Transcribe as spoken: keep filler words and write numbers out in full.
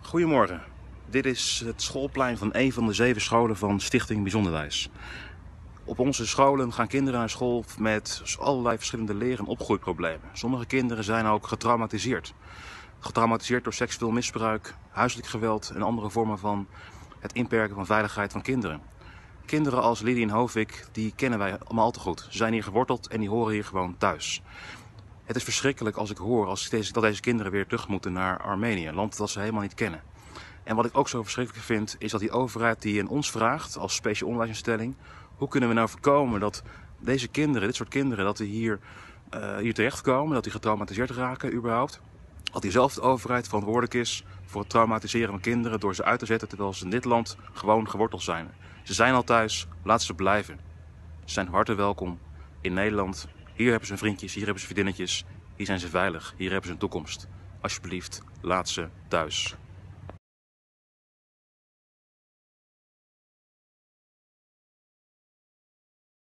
Goedemorgen, dit is het schoolplein van een van de zeven scholen van Stichting Bijzonderwijs. Op onze scholen gaan kinderen naar school met allerlei verschillende leer- en opgroeiproblemen. Sommige kinderen zijn ook getraumatiseerd. Getraumatiseerd door seksueel misbruik, huiselijk geweld en andere vormen van het inperken van veiligheid van kinderen. Kinderen als Lydien Hovik, die kennen wij allemaal al te goed. Ze zijn hier geworteld en die horen hier gewoon thuis. Het is verschrikkelijk als ik hoor als deze, dat deze kinderen weer terug moeten naar Armenië, een land dat ze helemaal niet kennen. En wat ik ook zo verschrikkelijk vind, is dat die overheid die in ons vraagt, als speciaal onderwijsinstelling, hoe kunnen we nou voorkomen dat deze kinderen, dit soort kinderen, dat die hier, uh, hier terechtkomen, dat die getraumatiseerd raken überhaupt. Dat diezelfde overheid verantwoordelijk is voor het traumatiseren van kinderen door ze uit te zetten terwijl ze in dit land gewoon geworteld zijn. Ze zijn al thuis, laat ze blijven. Ze zijn hartelijk welkom in Nederland. Hier hebben ze vriendjes, hier hebben ze vriendinnetjes. Hier zijn ze veilig, hier hebben ze een toekomst. Alsjeblieft, laat ze thuis.